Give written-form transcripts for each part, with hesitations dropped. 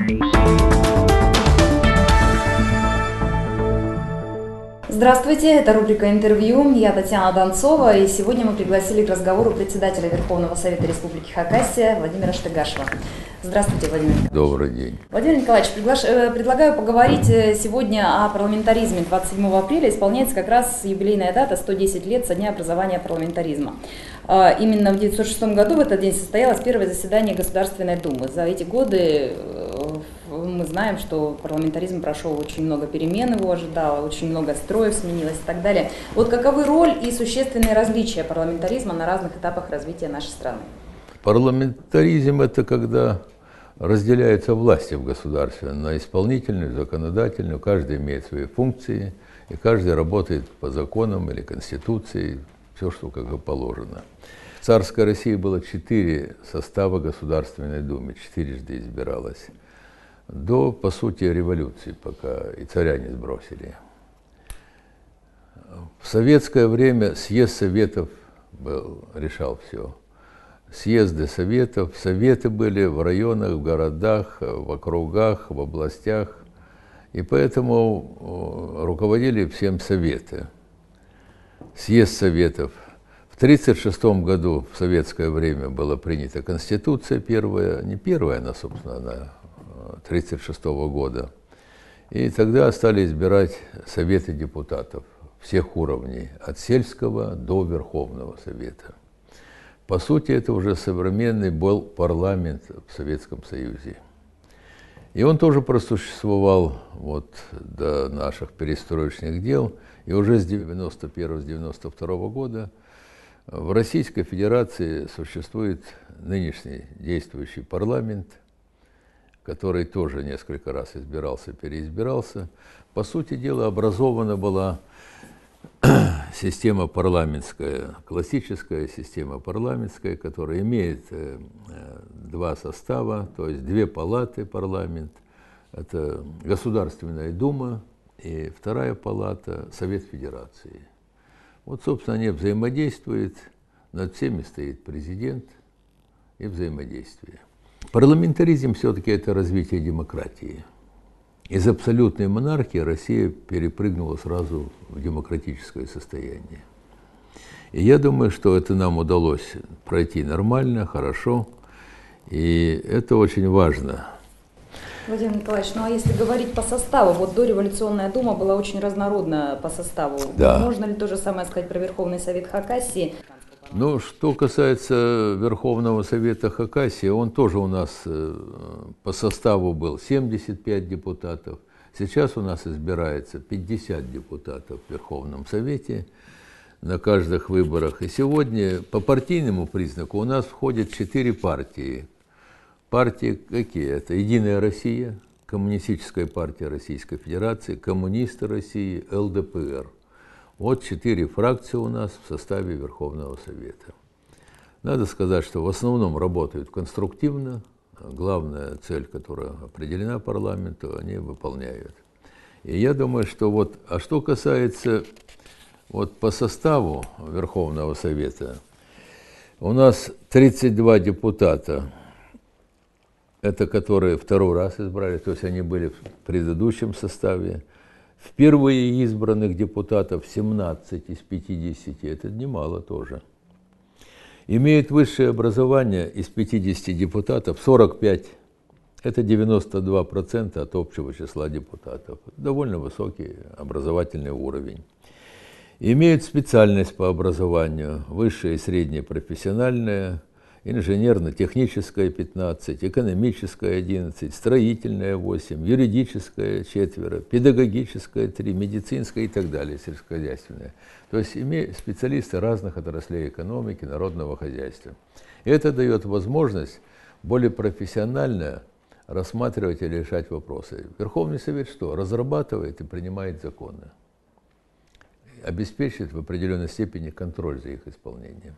Здравствуйте, это рубрика «Интервью». Я Татьяна Донцова, и сегодня мы пригласили к разговору председателя Верховного Совета Республики Хакасия Владимира Штыгашева. Здравствуйте, Владимир Николаевич. Добрый день. Владимир Николаевич, предлагаю поговорить сегодня о парламентаризме. 27 апреля исполняется как раз юбилейная дата 110 лет со дня образования парламентаризма. Именно в 1906 году в этот день состоялось первое заседание Государственной Думы. За эти годы мы знаем, что парламентаризм прошел очень много перемен, его ожидало, очень много строев сменилось и так далее. Вот каковы роль и существенные различия парламентаризма на разных этапах развития нашей страны? Парламентаризм – это когда разделяются власти в государстве на исполнительную, законодательную, каждый имеет свои функции, и каждый работает по законам или конституции, все, что как бы положено. В царской России было 4 состава Государственной Думы, 4-жды избиралось. До, по сути, революции, пока и царя не сбросили. В советское время съезд советов решал все. Съезды советов, советы были в районах, в городах, в округах, в областях. И поэтому руководили всем советы. Съезд советов. В 1936 году в советское время была принята Конституция первая, не первая, она, собственно, она 1936 года. И тогда стали избирать советы депутатов всех уровней, от сельского до Верховного Совета. По сути, это уже современный был парламент в Советском Союзе. И он тоже просуществовал вот до наших перестроечных дел. И уже с 1991-1992 года в Российской Федерации существует нынешний действующий парламент, который тоже несколько раз избирался, переизбирался. По сути дела, образована была система парламентская, классическая система парламентская, которая имеет 2 состава, то есть 2 палаты парламент. Это Государственная Дума и 2-я палата Совет Федерации. Вот, собственно, они взаимодействуют, над всеми стоит президент и взаимодействие. Парламентаризм все-таки это развитие демократии. Из абсолютной монархии Россия перепрыгнула сразу в демократическое состояние. И я думаю, что это нам удалось пройти нормально, хорошо, и это очень важно. Владимир Николаевич, ну а если говорить по составу, вот дореволюционная дума была очень разнородна по составу. Да. Можно ли то же самое сказать про Верховный Совет Хакасии? Ну, что касается Верховного Совета Хакасии, он тоже у нас по составу был 75 депутатов. Сейчас у нас избирается 50 депутатов в Верховном Совете на каждых выборах. И сегодня по партийному признаку у нас входят 4 партии. Партии какие? Это «Единая Россия», Коммунистическая партия Российской Федерации, Коммунисты России, ЛДПР. Вот 4 фракции у нас в составе Верховного Совета. Надо сказать, что в основном работают конструктивно. Главная цель, которая определена парламенту, они выполняют. И я думаю, что вот, а что касается вот по составу Верховного Совета, у нас 32 депутата, это которые 2-й раз избрали, то есть они были в предыдущем составе. Впервые избранных депутатов 17 из 50, это немало тоже. Имеют высшее образование из 50 депутатов 45, это 92% от общего числа депутатов. Довольно высокий образовательный уровень. Имеют специальность по образованию, высшее и среднее профессиональное, инженерно-техническое 15, экономическое 11, строительное 8, юридическое 4, педагогическое 3, медицинское и так далее, сельскохозяйственное. То есть имеют специалисты разных отраслей экономики, народного хозяйства. И это дает возможность более профессионально рассматривать и решать вопросы. Верховный Совет что? Разрабатывает и принимает законы. Обеспечивает в определенной степени контроль за их исполнением.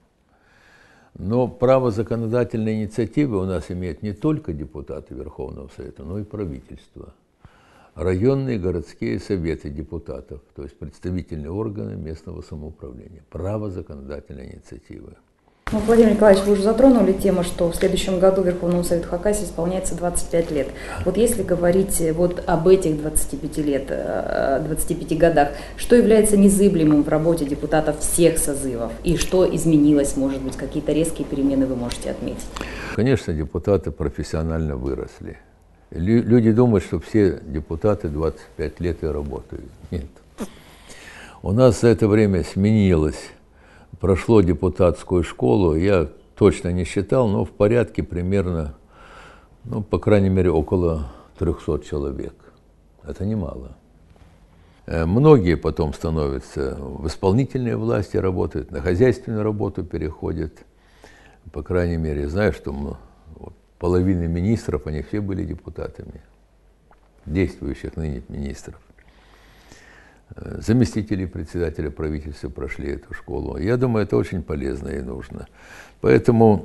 Но право законодательной инициативы у нас имеют не только депутаты Верховного Совета, но и правительство. Районные городские советы депутатов, то есть представительные органы местного самоуправления. Право законодательной инициативы. Ну, Владимир Николаевич, вы уже затронули тему, что в следующем году Верховному Совету Хакасии исполняется 25 лет. Вот если говорить вот об этих 25 годах, что является незыблемым в работе депутатов всех созывов? И что изменилось, может быть, какие-то резкие перемены вы можете отметить? Конечно, депутаты профессионально выросли. Люди думают, что все депутаты 25 лет и работают. Нет. У нас за это время сменилось. Прошло депутатскую школу, я точно не считал, но в порядке примерно, ну, по крайней мере, около 300 человек. Это немало. Многие потом становятся в исполнительной власти, работают, на хозяйственную работу переходят. По крайней мере, знаю, что половина министров, они все были депутатами, действующих ныне министров. Заместители председателя правительства прошли эту школу. Я думаю, это очень полезно и нужно. Поэтому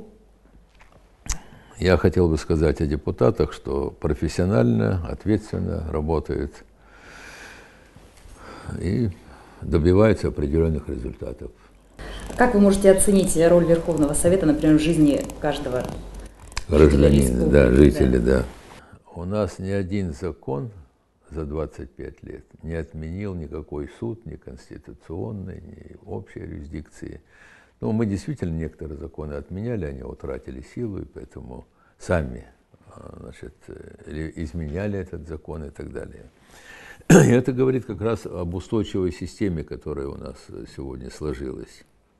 я хотел бы сказать о депутатах, что профессионально, ответственно работают и добиваются определенных результатов. Как вы можете оценить роль Верховного Совета, например, в жизни каждого гражданина, да, жителя, да. У нас ни один закон за 25 лет не отменил никакой суд, ни конституционный, ни общей юрисдикции. Но мы действительно некоторые законы отменяли, они утратили силу, и поэтому сами, значит, изменяли этот закон и так далее. И это говорит как раз об устойчивой системе, которая у нас сегодня сложилась.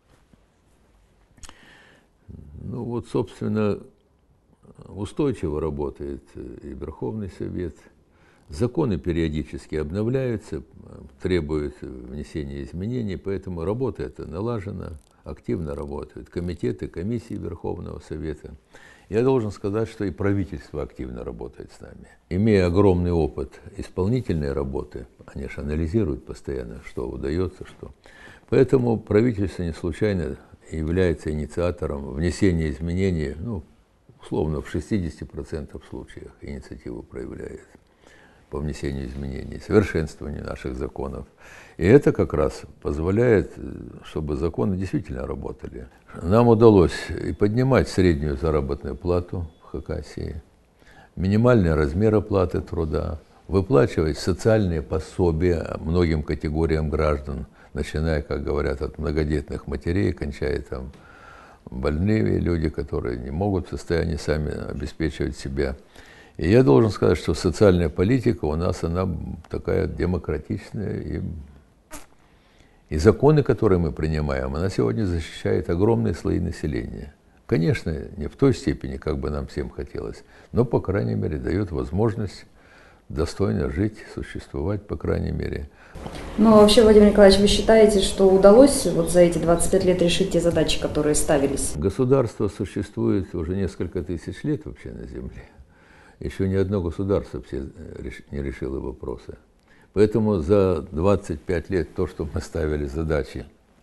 Ну вот, собственно, устойчиво работает и Верховный Совет. Законы периодически обновляются, требуют внесения изменений, поэтому работа эта налажена, активно работают комитеты, комиссии Верховного Совета. Я должен сказать, что и правительство активно работает с нами. Имея огромный опыт исполнительной работы, они же анализируют постоянно, что удается, что. Поэтому правительство не случайно является инициатором внесения изменений, ну, условно, в 60% случаях инициативу проявляет по внесению изменений, совершенствованию наших законов. И это как раз позволяет, чтобы законы действительно работали. Нам удалось и поднимать среднюю заработную плату в Хакасии, минимальный размер оплаты труда, выплачивать социальные пособия многим категориям граждан, начиная, как говорят, от многодетных матерей, кончая там больные люди, которые не могут в состоянии сами обеспечивать себя. И я должен сказать, что социальная политика у нас, она такая демократичная, и законы, которые мы принимаем, она сегодня защищает огромные слои населения. Конечно, не в той степени, как бы нам всем хотелось, но, по крайней мере, дает возможность достойно жить, существовать, по крайней мере. Ну, а вообще, Владимир Николаевич, вы считаете, что удалось вот за эти 25 лет решить те задачи, которые ставились? Государство существует уже несколько тысяч лет вообще на Земле. Еще ни одно государство не решило вопросы. Поэтому за 25 лет то, что мы ставили задачи,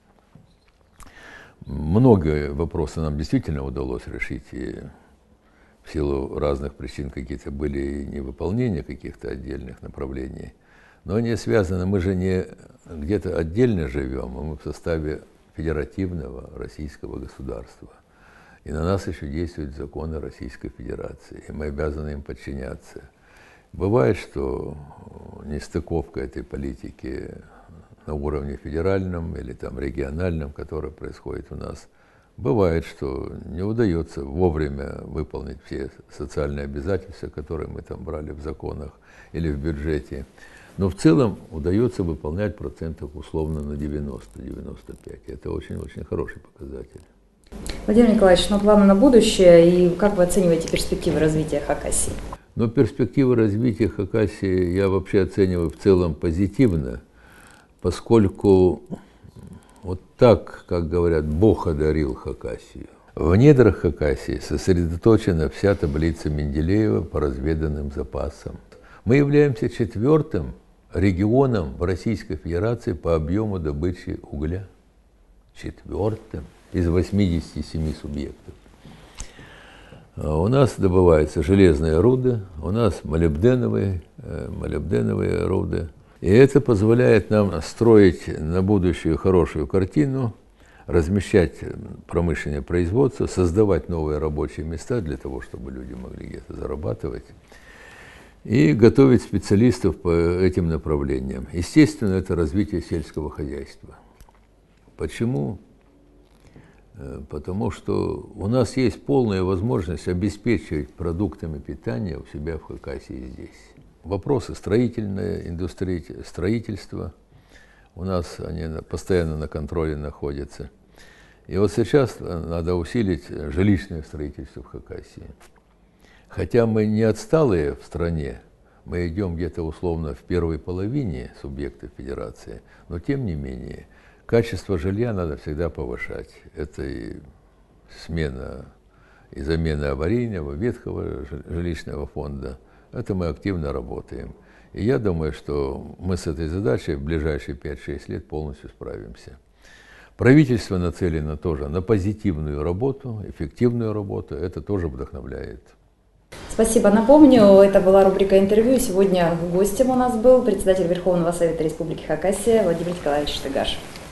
многие вопросы нам действительно удалось решить. И в силу разных причин какие-то были и невыполнения каких-то отдельных направлений. Но они связаны, мы же не где-то отдельно живем, а мы в составе федеративного российского государства. И на нас еще действуют законы Российской Федерации, и мы обязаны им подчиняться. Бывает, что нестыковка этой политики на уровне федеральном или там региональном, которая происходит у нас, бывает, что не удается вовремя выполнить все социальные обязательства, которые мы там брали в законах или в бюджете. Но в целом удается выполнять процентов условно на 90-95. Это очень-очень хороший показатель. Владимир Николаевич, ну планы на будущее и как вы оцениваете перспективы развития Хакасии? Но перспективы развития Хакасии я вообще оцениваю в целом позитивно, поскольку вот так, как говорят, Бог одарил Хакасию. В недрах Хакасии сосредоточена вся таблица Менделеева по разведанным запасам. Мы являемся 4-м регионом в Российской Федерации по объему добычи угля. 4-м из 87 субъектов. У нас добываются железные руды, у нас молибденовые руды. И это позволяет нам строить на будущее хорошую картину размещать промышленное производство, создавать новые рабочие места для того, чтобы люди могли где-то зарабатывать, и готовить специалистов по этим направлениям. Естественно, это развитие сельского хозяйства. Почему? Потому что у нас есть полная возможность обеспечивать продуктами питания у себя в Хакасии здесь. Вопросы строительной индустрии, строительства у нас они постоянно на контроле находятся. И вот сейчас надо усилить жилищное строительство в Хакасии. Хотя мы не отсталые в стране, мы идем где-то условно в первой половине субъектов федерации, но тем не менее качество жилья надо всегда повышать. Это и смена и замена аварийного, ветхого жилищного фонда. Это мы активно работаем. И я думаю, что мы с этой задачей в ближайшие 5-6 лет полностью справимся. Правительство нацелено тоже на позитивную работу, эффективную работу. Это тоже вдохновляет. Спасибо. Напомню, это была рубрика «Интервью». Сегодня гостем у нас был председатель Верховного Совета Республики Хакасия Владимир Николаевич Штыгашев.